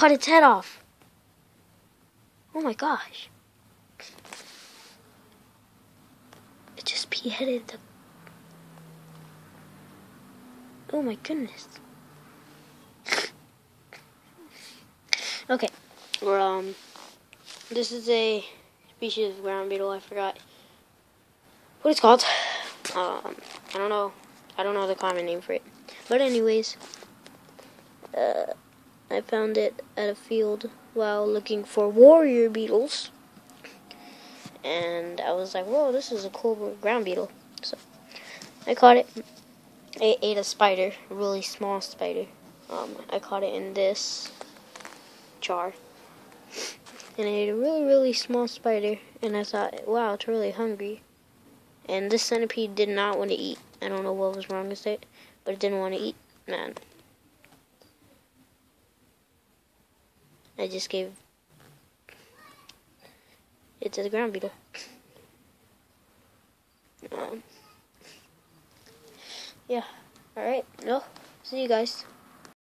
cut its head off. Oh my gosh. It just beheaded the... Oh my goodness. Okay. This is a species of ground beetle. I forgot what it's called. I don't know. I don't know the common name for it. But anyways, I found it at a field while looking for warrior beetles. And I was like, whoa, this is a cool ground beetle. So I caught it. It ate a spider, a really small spider. I caught it in this jar. And it ate a really, really small spider. And I thought, wow, it's really hungry. And this centipede did not want to eat. I don't know what was wrong with it, but it didn't want to eat. Man. I just gave it to the ground beetle. Yeah. Alright. No. See you guys.